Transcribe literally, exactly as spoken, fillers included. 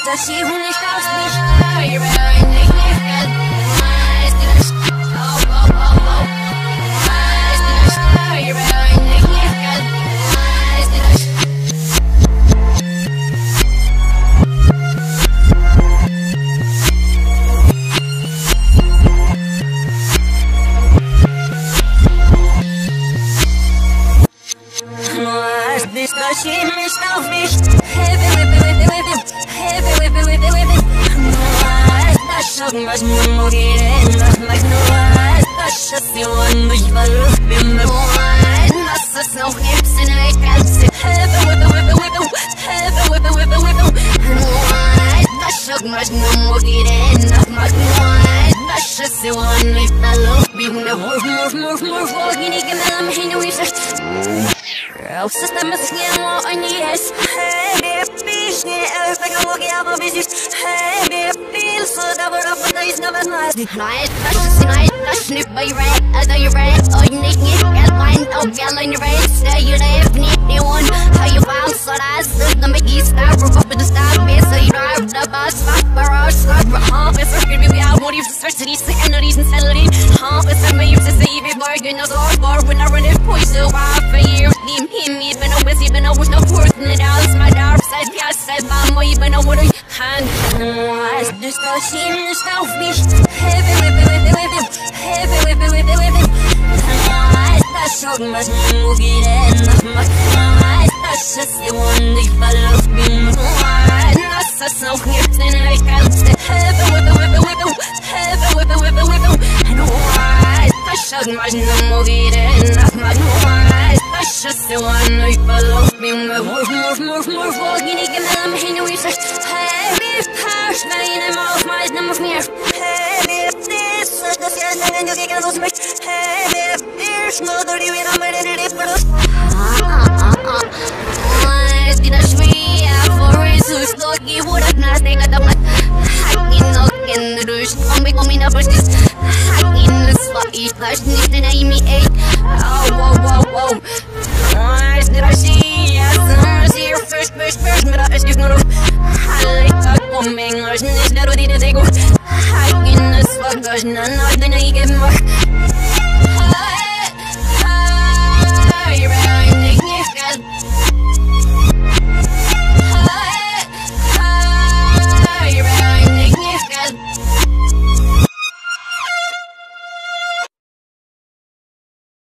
dass sie nicht aus mich. Bist du chemisch auf mich? Heavy, heavy, heavy, heavy, heavy, heavy, heavy, heavy. Das Schocken, was nur motivieren, das mag nur das Station, mich verlust, bin bewohnt. Das ist noch nichts in der Grenze. Heavy, heavy, heavy, heavy, heavy, heavy, heavy, heavy. Das Schocken, was nur motivieren, das mag nur das Station, mich verlust, bin bewohnt. Move, move, move, move, in die Gemälde, mich in die Research. Система сняло, а не есть. Хэби, пишни, эх, так много я победишь. Хэби, пил, сюда выработа из новостной. Знает, наш, знает, наш, не поверит, это you right, ой, не, не, я лайн, oh, я лайн, right, say you live, не, не, one, how you found, so that's, this, the Mickey stop, roof up in the stop, man, so you drive the bus, fuck, barrage, slug, for hump, it's working, baby, I want you to switch to these energies and sanity, hump, it's a me, you to see, big bargain, no, so far, when I run it, point, so I, for years, him, him, even though it's even though there's no worth in it all, it's my dark side, yeah, side, mama, even though what I hand, it's just a shame, just off me, heavy, heavy, heavy, heavy, heavy, heavy, heavy, heavy, that's so much more get in, that's just the one that follows me, that's a snow here, then I can't stay, heavy, heavy, heavy, heavy, heavy, heavy, heavy, heavy, and why, that's so much more get in, that's my that's just the one that follows me, move, move, move, move, walking, you can tell me, he knows it's heavy, harsh, man, I'm off my number from here, heavy, this, that's the end, and you can't lose me, heavy, there's no dirty when I'm ready to put us. It's gonna be a forest, who's lucky, what I'm not taking the blood. Hacking, knocking the doors, I'm becoming a business. Hacking the sloppy, flash, need to name me eight. Oh, whoa, whoa, whoa. Why did I see ya? Summer's here, first, first, first, but I just gonna. I like to come in, there's no need to go. Hacking the slug, there's none of the naked mark.